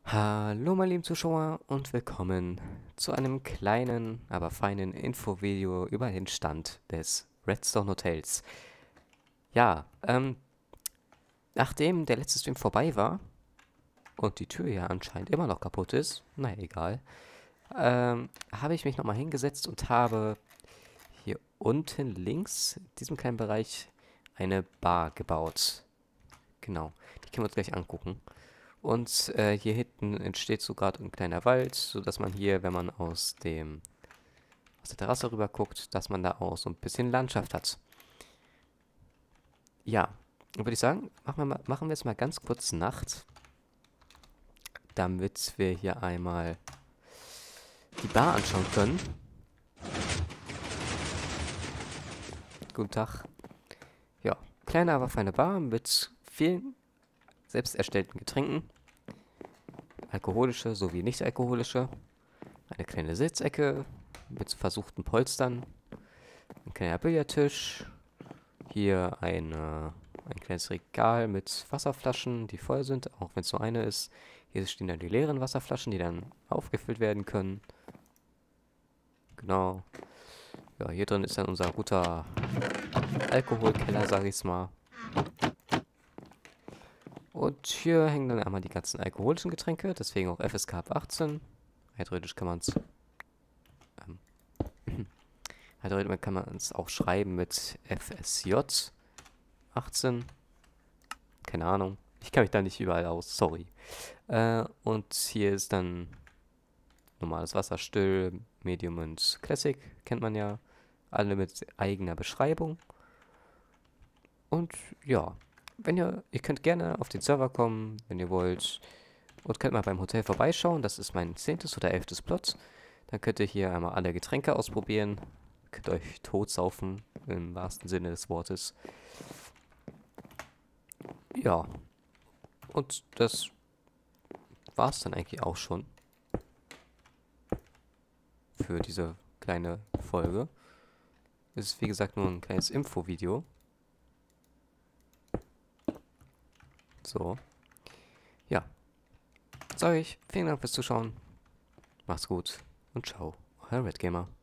Hallo meine lieben Zuschauer und willkommen zu einem kleinen, aber feinen Infovideo über den Stand des Redstone Hotels. Ja, nachdem der letzte Stream vorbei war und die Tür ja anscheinend immer noch kaputt ist, naja, egal, habe ich mich nochmal hingesetzt und habe hier unten links, in diesem kleinen Bereich, eine Bar gebaut. Genau, die können wir uns gleich angucken. Und hier hinten entsteht so gerade ein kleiner Wald, sodass man hier, wenn man aus der Terrasse rüber guckt, dass man da auch so ein bisschen Landschaft hat. Ja, dann würde ich sagen, machen wir jetzt mal ganz kurz Nacht, damit wir hier einmal die Bar anschauen können. Guten Tag. Ja, kleine, aber feine Bar mit vielen selbst erstellten Getränken. Alkoholische sowie nicht alkoholische. Eine kleine Sitzecke mit versuchten Polstern. Ein kleiner Billardtisch. Hier ein kleines Regal mit Wasserflaschen, die voll sind, auch wenn es nur eine ist. Hier stehen dann die leeren Wasserflaschen, die dann aufgefüllt werden können. Genau. Ja, hier drin ist dann unser guter Alkoholkeller, sag ich's mal. Und hier hängen dann einmal die ganzen alkoholischen Getränke, deswegen auch FSK ab 18. Theoretisch kann man es theoretisch kann man es auch schreiben mit FSJ 18. Keine Ahnung. Ich kann mich da nicht überall aus, sorry. Und hier ist dann normales Wasser, still, Medium und Classic, kennt man ja. Alle mit eigener Beschreibung. Und ja, ihr könnt gerne auf den Server kommen, wenn ihr wollt. Und könnt mal beim Hotel vorbeischauen. Das ist mein 10. oder 11. Plot. Dann könnt ihr hier einmal alle Getränke ausprobieren. Könnt euch totsaufen, im wahrsten Sinne des Wortes. Ja, und das war es dann eigentlich auch schon für diese kleine Folge. Es ist wie gesagt nur ein kleines Infovideo. So. Ja. Sag ich, vielen Dank fürs Zuschauen. Macht's gut und ciao. Euer Red Gamer.